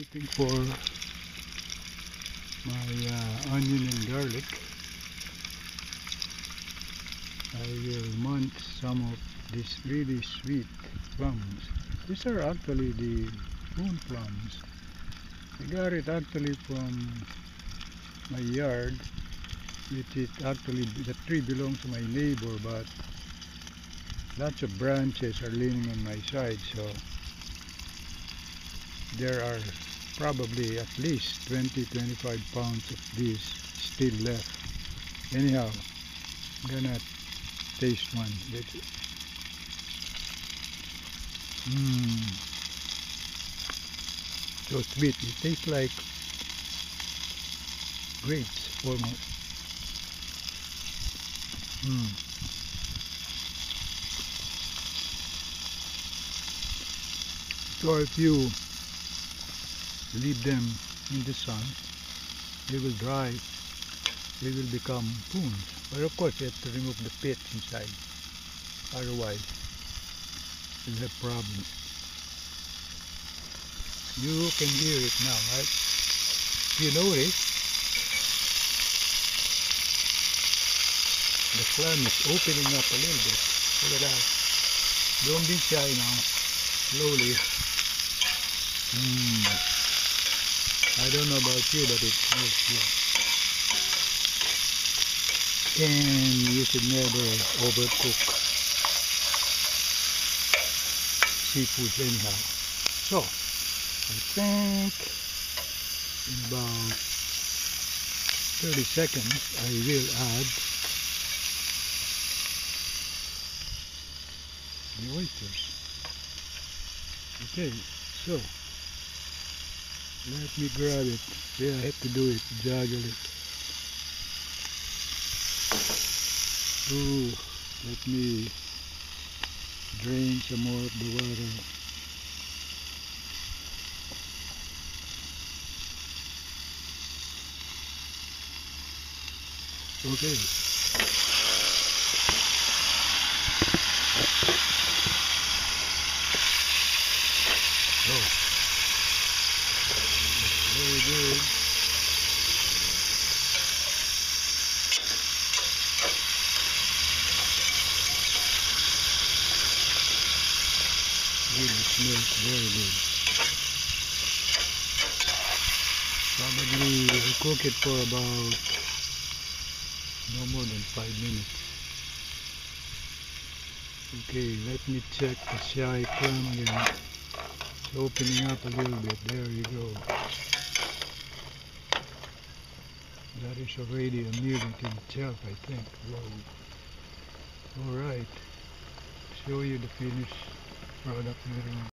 Waiting for my onion and garlic. I will munch some of these really sweet plums. These are actually the moon plums. I got it actually from my yard, which is actually, the tree belongs to my neighbor, but lots of branches are leaning on my side, so there are probably at least 20-25 pounds of this still left. Anyhow, I'm gonna taste one. So sweet. It tastes like grapes almost. So if you leave them in the sun, they will dry. They will become poons. But of course, you have to remove the pits inside. Otherwise, you'll have problems. You can hear it now, right? If you notice, the clam is opening up a little bit. Look at that. Don't be shy now. Slowly. I don't know about you, but it smells good. And you should never overcook seafoods anyhow. So, I think in about 30 seconds I will add the oysters. Okay, so let me grab it. Yeah, I have to do it, juggle it. Ooh, let me drain some more of the water. Okay. Oh, very good. Really smells very good. Probably I'll cook it for about no more than 5 minutes. Okay, let me check the shy clam again. It's opening up a little bit. There you go. That is already a meal in itself, I think. Whoa. Alright. Show you the finished product later on.